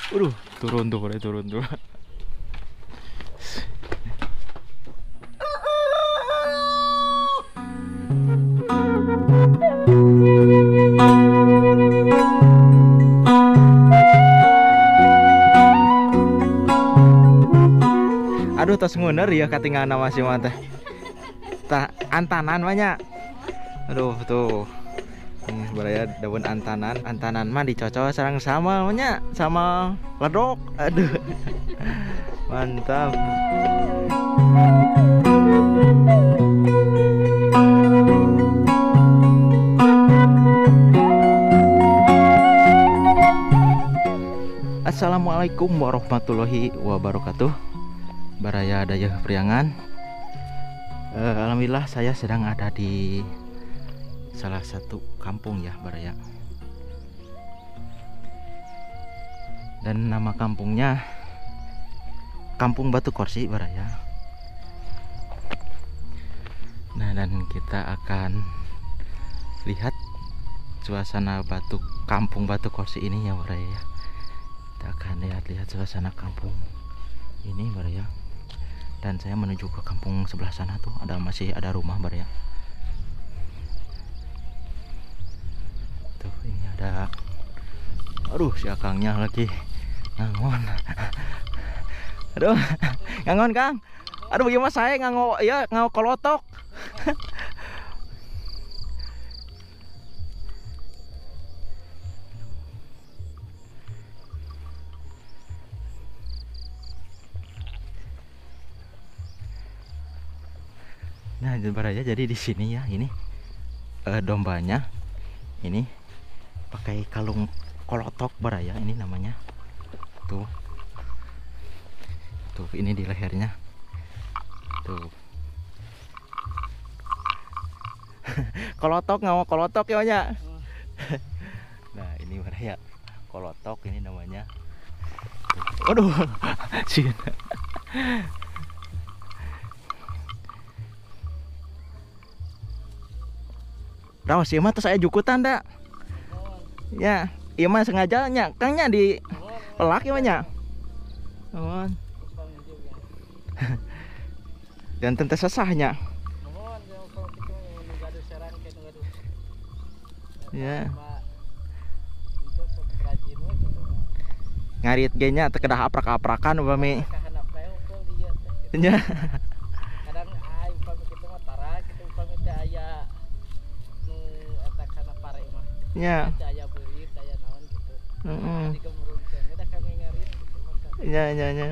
Waduh, turun tuh, boleh turun tuh. Aduh, tos nguner ya katingan nama si mah teh. Tah antanan banyak. Aduh, tuh. Ini beraya daun antanan. Antanan mah dicocok sareng sama nya sama ledok. Aduh. Mantap. Assalamualaikum warahmatullahi wabarakatuh. Baraya daya priangan. Alhamdulillah saya sedang ada di salah satu kampung ya Baraya. Dan nama kampungnya Kampung Batu Korsi Baraya. Nah, dan kita akan lihat suasana Kampung Batu Korsi ini ya Baraya. Kita akan lihat suasana kampung ini Baraya. Dan saya menuju ke kampung sebelah sana tuh masih ada rumah Baraya. Tuh ini ada, aduh si akangnya lagi ngangon. Aduh ngangon Kang, aduh gimana saya ngango kolotok. Nah, Baraya, jadi di sini ya, ini dombanya ini pakai kalung kolotok Baraya, ini namanya. Tuh. Tuh, ini di lehernya. Tuh. Kolotok, nggak mau kolotok ya, Nya. Nah, ini Baraya. Kolotok ini namanya. Tuh. Waduh. Sih. Rawas ieu mah teh saya jukutan da. Ya, ieu mah sengaja nya, Kangnya di pelak ieu nya. Nuhun. Dan teu sesahnya. Ya. Ngarit ge nya teu kedah aprak-aprakan upami. Nya. Kadang upami kitu mah tara, kitu upami teh aya Ya. Aya beurit, aya naon gitu. Heeh. Di gemurung cenah da kami ngarit gitu mah. Ya.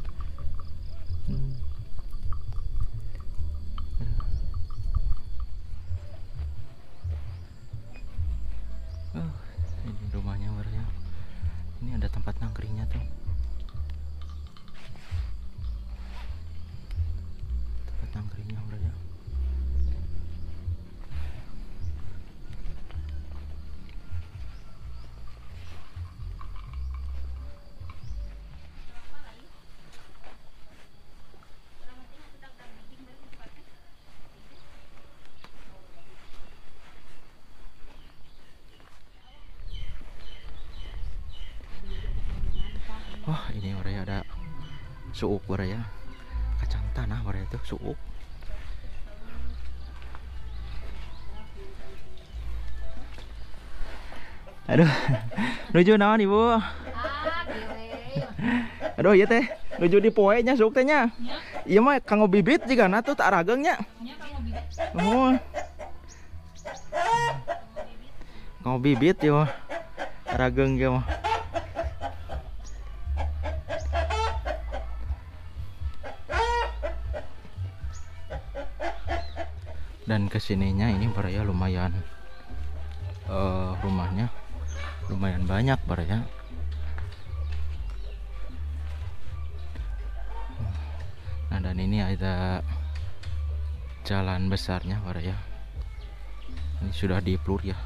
Ini rumahnya Baraya. Ini ada tempat nangkringnya tuh. Tempat nangkringnya Baraya. Wah, ini Baraya ada suuk Baraya. Kacang tanah Baraya tuh suuk. Aduh. Nuju naon Ibu? Aduh ieu teh nuju di poe nya suuk teh nya. Ieu mah kanggo bibit jigana tuh tak arageng nya. Nya kanggo bibit. Oh. Kanggo bibit ieu mah. Arageng ge mah. Dan kesininya ini Baraya lumayan rumahnya lumayan banyak Baraya. Nah, dan ini ada jalan besarnya Baraya. Ini sudah diplur ya.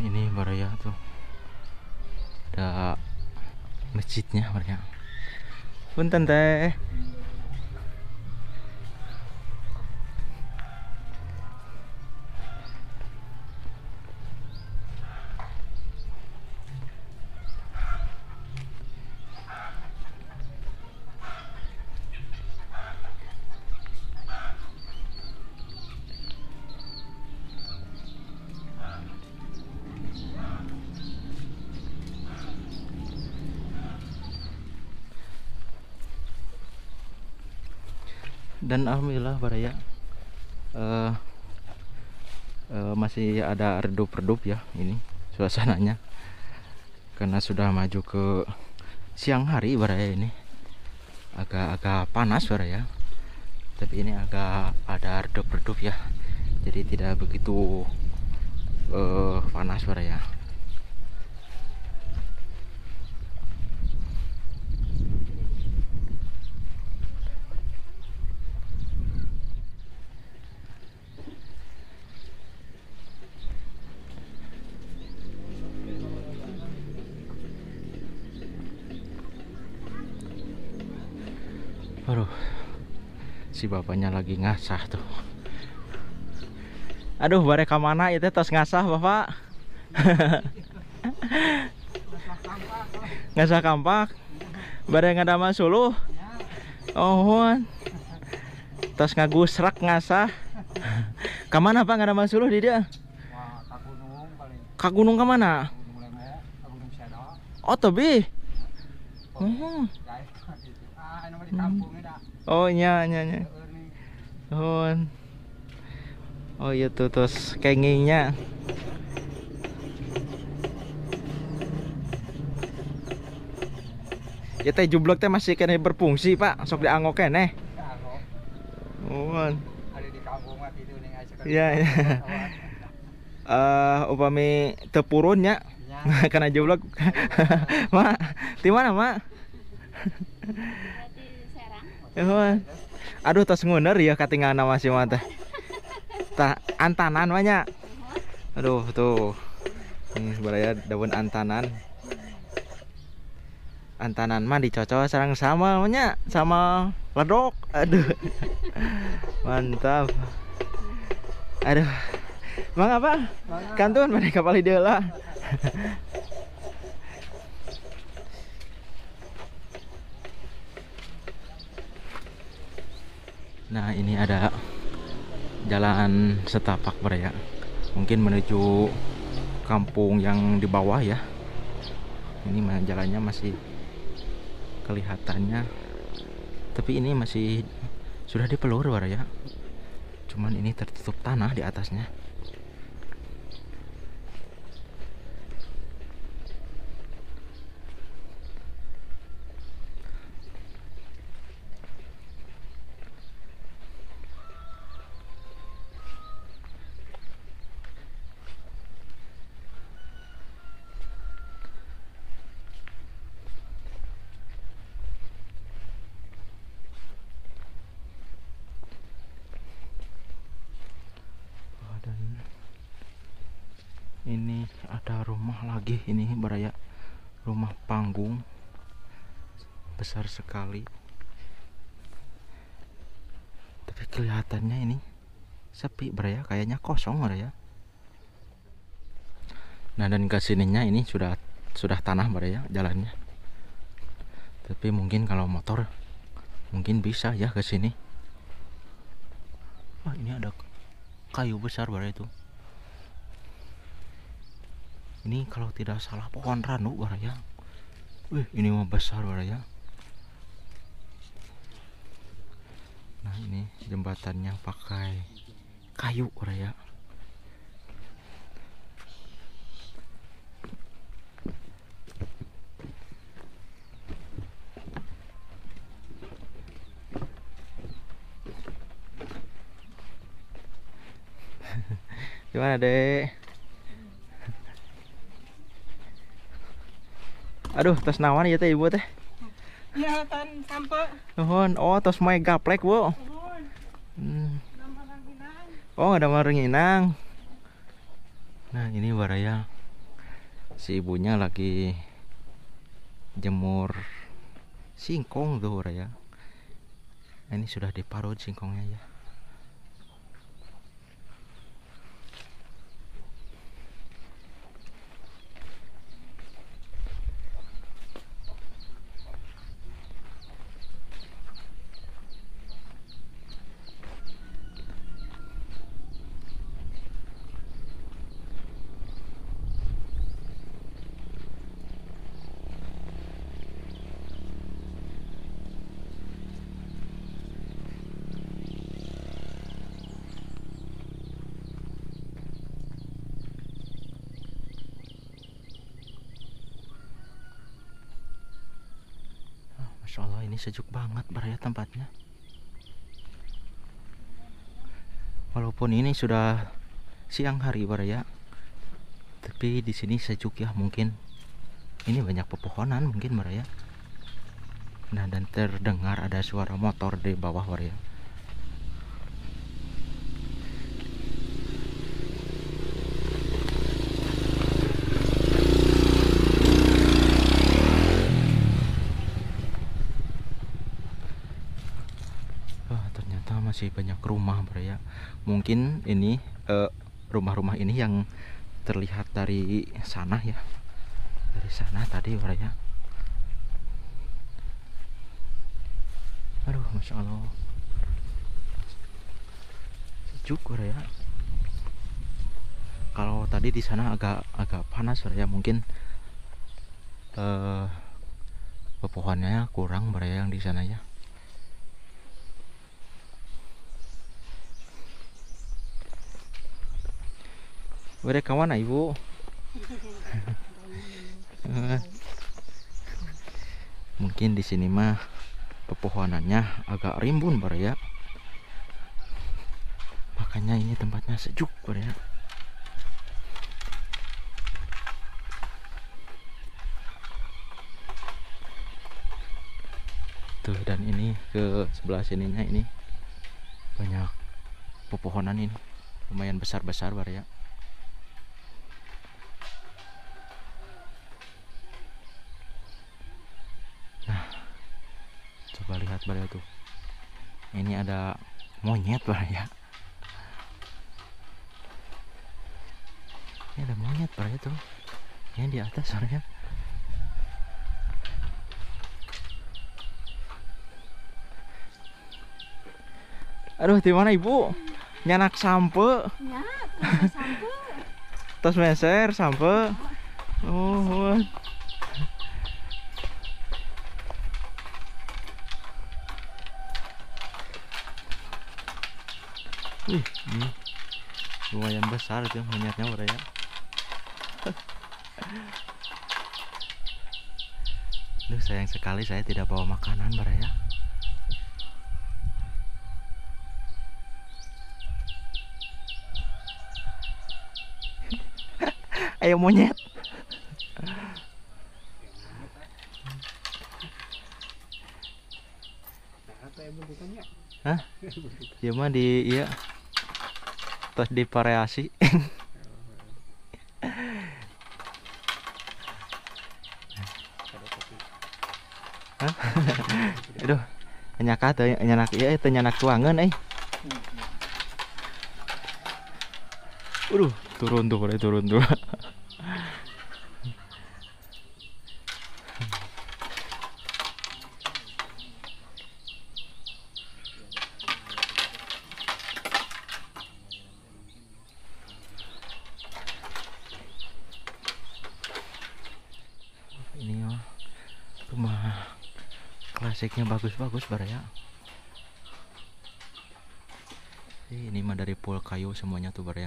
ini baraya tuh ada masjidnya baraya. Punten teh. Dan alhamdulillah baraya masih ada redup-redup ya ini suasananya, karena sudah maju ke siang hari baraya. Ini agak panas baraya, tapi ini agak ada redup-redup ya, jadi tidak begitu panas baraya. Aduh, si bapaknya lagi ngasah tuh. Aduh, bare ka mana itu tos ngasah bapak? Ngasah kampak. Bare ngadama suluh. Oh, tos ngagusrak ngasah. Kamana pak ngadama suluh di dia? Wah, ka gunung paling. Ka gunung kamana? Gunung Lemo, ka gunung Seda. Oh, tobi. Guys, anu di kampung eda. Oh, nya. Oh iya tuh terus kenginya. Ya teh jublek teh masih kena berfungsi pak, sok dianggo keneh. Oh. Ada di kampung mah kitu ning aya. Iya. Upami teu purun nya. Karena jublek. Mak, di mana mak? Di Serang. Aduh tos nguner ya katinggalna masih mah teh. Tah antanan banyak. Aduh tuh. Ini baraya daun antanan. Antanan mah dicocok sareng sama nya sama ledok. Aduh. Mantap. Aduh. Mang apa? Kantun mana kapal ideula. Nah, ini ada jalan setapak baraya. Mungkin menuju kampung yang di bawah ya. Ini jalannya masih kelihatannya, tapi ini masih sudah dipelur baraya. Cuman ini tertutup tanah di atasnya. Dan ini ada rumah lagi, ini baraya rumah panggung besar sekali, tapi kelihatannya ini sepi baraya, kayaknya kosong baraya. Nah, dan ke sininya ini sudah tanah baraya jalannya, tapi mungkin kalau motor mungkin bisa ya ke sini. Wah, ini ada kayu besar baraya itu. Ini kalau tidak salah pohon ranu baraya. Wih, ini mah besar baraya. Nah, ini jembatannya pakai kayu baraya. Gimana dek? Aduh, tos nawan ya teh ibu teh? Ya kan sampai. Nuhun. Oh, tos mae gaplek bu. Oh, ada marenginang. Nah, ini baraya Si ibunya lagi jemur singkong tuh ya. Ini sudah diparut singkongnya ya. Masya Allah, ini sejuk banget ya tempatnya. Walaupun ini sudah siang hari ya, tapi di sini sejuk ya. Mungkin ini banyak pepohonan mungkin ya. Nah, dan terdengar ada suara motor di bawah ya. Ternyata masih banyak rumah ya. Mungkin ini rumah-rumah ini yang terlihat dari sana ya. Dari sana tadi ya. Aduh, Masya Allah, sejuk ya. Kalau tadi di sana agak panas ya. Mungkin pepohonannya kurang ya yang di sana ya. Udah kawan ibu. Mungkin di sini mah pepohonannya agak rimbun ya. Makanya ini tempatnya sejuk ya. Tuh, dan ini ke sebelah sininya ini banyak pepohonan ini, lumayan besar-besar ya. Nah, coba lihat tuh. Ini ada monyet ya. Ini ada monyet ya tuh. Ini di atas ya. Aduh, di mana ibu? Nyanak sampe. Ya, sampai. Tos meser sampe. Oh. Ini lumayan besar itu monyetnya ya. Duh, sayang sekali saya tidak bawa makanan ya. Ayo monyet. Hah? Dia mah iya. Terus divariasi. Hah? Aduh, nyakat nyanak iya itu nyanak tuangan turun tuh. Ini rumah klasiknya bagus-bagus ya. Ini mah dari pool kayu semuanya tuh ya.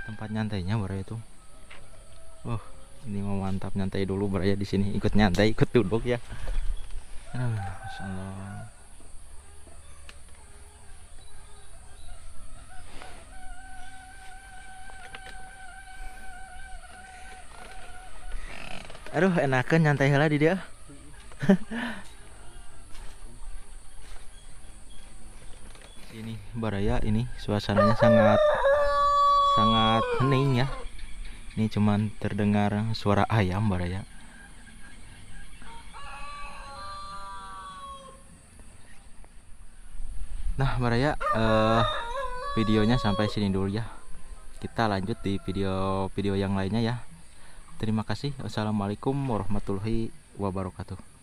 tempat nyantainya Baraya itu. Oh, ini mau mantap nyantai dulu Baraya di sini. Ikut nyantai, ikut duduk ya. Masya Allah. Aduh, enakan nyantai heula di dia. Ini Baraya, ini suasananya sangat hening ya. Ini cuman terdengar suara ayam Baraya. Nah Baraya, videonya sampai sini dulu ya. Kita lanjut di video yang lainnya ya. Terima kasih. Wassalamualaikum warahmatullahi wabarakatuh.